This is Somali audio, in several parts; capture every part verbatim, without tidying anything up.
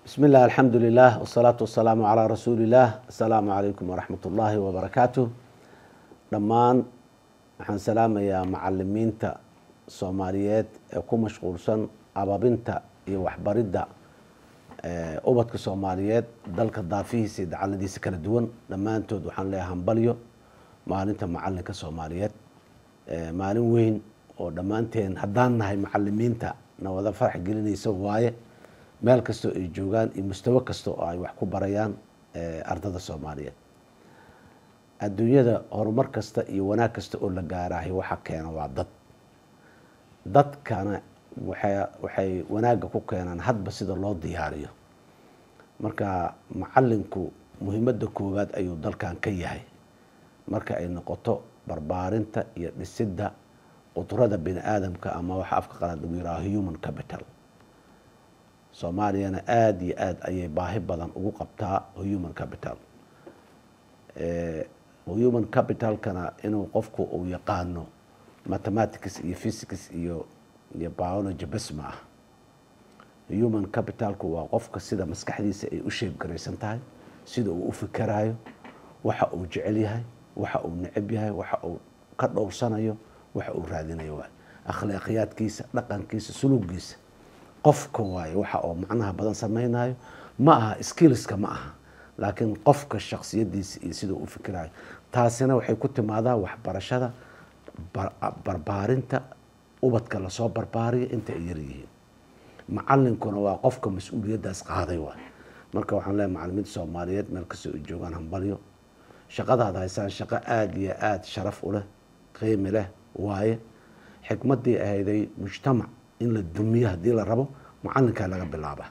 بسم الله الحمد لله والصلاة والسلام على رسول الله. السلام عليكم ورحمة الله وبركاته. dhammaan waxaan salaamayaa macallimiinta Soomaaliyeed ee ku mashquulsan ababinta iyo waxbaridda ee ubadka Soomaaliyeed dalka daafihiisa dacaladiisa kala duwan. dhammaantood waxaan leeyahay hambalyo maalinta macallinka Soomaaliyeed, ee maalin weyn oo dhammaanteen haddaan nahay macallimiinta nawada farax gelinaysa waaye meel kasto ay joogaan iyo mustawa kasto oo ay wax ku barayaan ardada Soomaaliyeed. adduunyada horumar kasta iyo wanaag kasta oo la gaarahay waxa keena waa dad dadkana waxay waxay wanaaga ku keenaan hadba sida loo diyaariyo. marka macallinku muhiimadda koowaad ayuu dalkan ka yahay marka ay noqoto barbaarinta iyo dhisidda qudrada bini aadamka ama waxa afka qalaad lagu yiraahdo human capital. Soomaaliyana aad iyo aad ayay baahi badan ugu qabtaa human capital. ee human capital kana inuu qofku uu yaqaano mathematics iyo physics iyo iyo biology bas ma aha. human capitalku waa qofka sida maskaxdiisa ay u sheeg garaysan tahay, sida uu u fikirayo, waxa uu jecel yahay, waxa uu neceb yahay, waxa uu ka dhowrsanayo, waxa uu raadinayo, waa akhlaaqiyadkiisa, dhaqankiisa, suluugiisa. qofka waaye waxa oo macnaha badan samaynayo ma aha skillska ma aha, laakiin qofka shakhsiyadiisa iyo sida uu fikirayo. taasina waxay ku timaadaa waxbarashada barbaarinta ubadka la soo barbaariyo inta ay yar yihiin. macallinkuna waa qofka mas'uuliyadaas qaaday waa. marka waxaan leeyahay macallimiinta Soomaaliyeed meel kasta ay joogaan hambalyo. shaqadaada haysaan shaqo aad iyo aad sharaf u leh, qiimo leh waaye. xikmadii ahayday mujtamac in la dumiyo hadii la rabo macallinka laga bilaaba.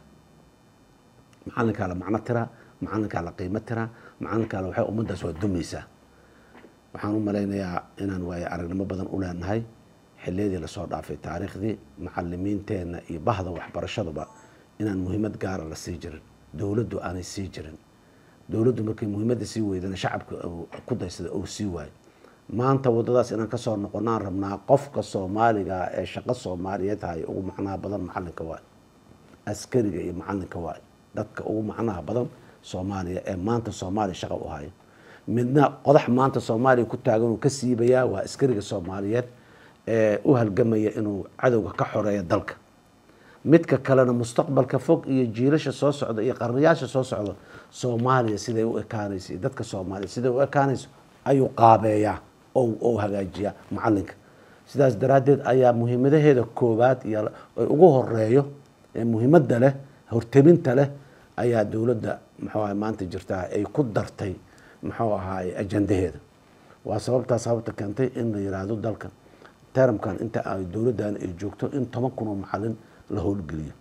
macallinka la macno tira, macallinka la qiimo tira, macallinka waxay umadaas waa dumaysaa. waxaan u maleynayaa inaan waaye aragnimo badan u leenahay xiliyadii la soo dhaafay taariikhdii macallimiinteena iyo bahda waxbarashaduba inaan muhiimad gaar ah la sii jirin, dawladdu aanay sii jirin. dawladdu markay muhiimadda sii weydana shacabka ku daysada oo sii waayo. maanta wadadaas inaan ka soo noqonaan rabnaa. qofka Soomaaliga ee shaqo Soomaaliyeed hay ugu macnaha badan macallinka waa, askariga iyo macallinka waa dadka ugu macnaha badan Soomaaliya ee maanta Soomaali shaqo u hayo. midna qodax maanta Soomaaliya ku taagan uu ka siibaya waa askariga Soomaaliyeed ee u halgamaya inuu cadowga ka xoreeyo dalka. midka kalena mustaqbalka fog iyo jiilasha soo socda iyo qarniyaasha soo socda Soomaaliya siday u ekaanayso, dadka Soomaaliya siday u ekaanayso ayuu qaabeeyaa oo oo hagaajiya macallinka. sidaas daraadeed ayaa muhiimadaheeda koowaad iyo ugu horeeyo ee muhiimadda leh, horteminta leh ayaa dawladda muxuu ahaa maanta jirta ay ku dartay muxuu ahaa ajandaheeda. waa sababta sababta keentay in la yiraahdo dalka termkan inta ay dawladdan ay joogto in toban kun oo macallin la howlgeliyo.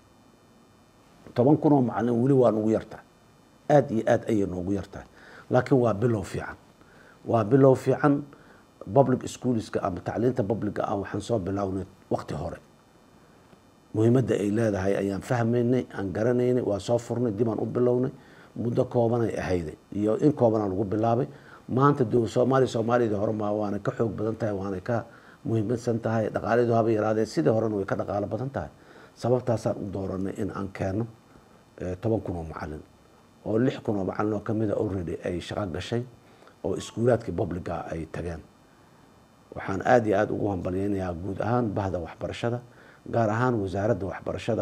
toban kun oo macallin wali waa ugu yartaa, aad iyo aad ayay noogu yartaa, laakiin waa bilow fiican. waa bilow fiican. public schoolska ama tacliinta publica ah waxaan soo bilownay waqti hore. muhiimadda ay leedahay ayaan fahmaynay, aan garanaynay, waa soo furnay, dib aan u bilownay. muddo kooban ay ahayday iyo in kooban lagu bilaabay. maanta dowladda Soomaaliya Soomaalida hore ma waana ka xoog badan tahay, waana ka muhiimsan tahay. dhaqaaleedu haba yaraadee sidii horena way ka dhaqaale badan tahay. sababtaasaan u dooranay in aan keeno toban kun oo macallin oo lix kun oo macallin oo kamid ah already ay shaqo gashay oo iskuulaadka publica ay tageen. waxaan aad iyo aad ugu hambalyeynayaa guud ahaan bahda waxbarashada, gaar ahaan wasaaradda waxbarashada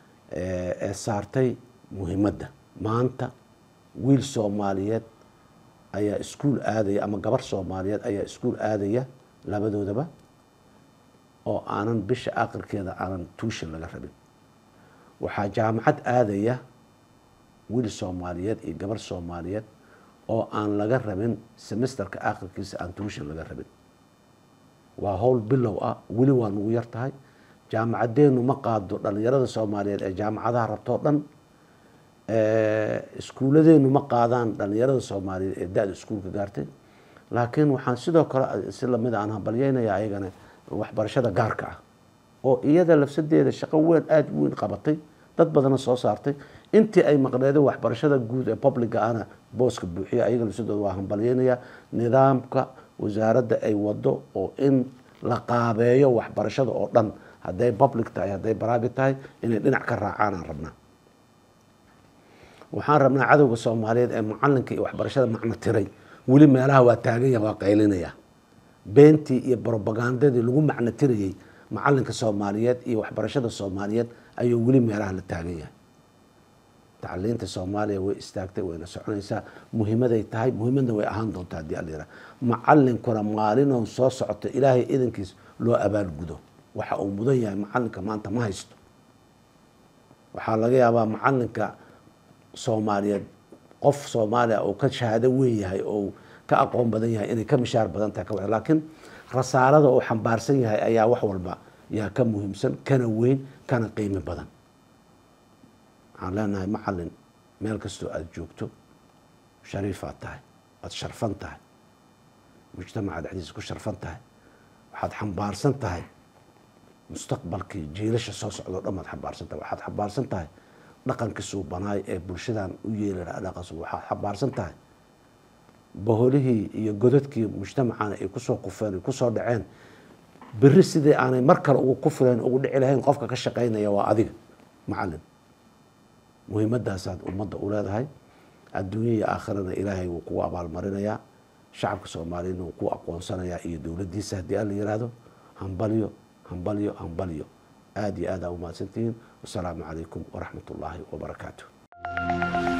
ee saartay muhiimadda. maanta wiil Soomaaliyeed ayaa iskuul aadaya ama gabar Soomaaliyeed ayaa iskuul aadaya labadoodaba oo aanan bisha aakhirkeeda aanan tuition laga rabin. waxaa jaamacad aadaya wiil Soomaaliyeed iyo gabar Soomaaliyeed oo aan laga rabin semesterka aakhirkiisa aan tuition laga rabin. waa hawl bilow ah, weli waa nugu yar tahay. jaamacadeenu ma qaado dhalinyarada Soomaaliyeed ee jaamacadaha rabto dhan. iskuuladeenu ma qaadaan dhalinyarada Soomaaliyeed ee da'da iskuulka gaartay. laakiin waxaan sidoo kale si lamid aan hambalyeynayaa ayagana waxbarashada gaarka ah oo iyada lafsadeeda shaqo weyn aad weyn qabatay, dad badan soo saartay. intii ay maqneedeen waxbarashada guud ee publica ana booska buuxiya ayagana sidoo waa hambalyeynayaa. nidaamka wasaaradda ay wado oo in la qaabeeyo waxbarashada oo dhan, hadday public tahay hadday private tahay, inay dhinac ka raacaan aan rabnaa. waxaan rabnaa cadowga Soomaaliyeed ee macalinka iyo waxbarashada macna tiray weli meelaha waa taagan yahay waa qaylinaya beentii iyo propagandadii lagu macna tirayay macalinka Soomaaliyeed iyo waxbarashada Soomaaliyeed ayuu weli meelaha la taagan yahay tacliinta Soomaaliya way istaagtay wayna soconaysaa muhiimaday tahay muhiimadna way ahaan doontaa hadii alla yiraahdo macalinkuna maalin oo soo socoto Ilaahay idinkiis loo abaal gudo waxa uu mudan yahay macalinka maanta ma haysto waxa laga yaabaa macalinka Soomaaliyeed qof Soomaaliya oo ka shahaado weyn yahay oo ka aqoon badan yahay inay ka mishaar badan tahay ka wada laakiin rasaalada oo xambaarsan yahay ayaa wax walba yaa ka muhiimsan kana weyn kana qiimo badan aan leenahay macalin meel kasto aad joogto shariifaad tahay aad sharfan tahay mujtamaca dhexdiisa ku sharfan tahay waxaad xambaarsan tahay mustaqbalkii jiilasha soo socdo dhamaad xambaarsan tahay waxaad xambaarsan tahay dhaqanka suubanaay ee bulshadan u yeelay dhaqanka waxaad xambaarsan tahay boholihii iyo godadkii mujtamacana ay ku soo qufeen ku soo dhaceen bari sidii aanay mar kale ugu kufreen ugu dhici lahayn qofka ka shaqeynaya waa adiga macallin muhiimadaasaad ummadda u leedahay adduunyo iyo aakhirana ilaahay wuu kugu abaalmarinayaa shacabka Soomaaliyeed wuu ku aqoonsanayaa iyo dowladdiisa haddii alla yiraahdo hambalyo hambalyo hambalyo aad iyo aad u mahadsantihiin wassalaamu calaykum waraxmatullaahi wabarakaatuh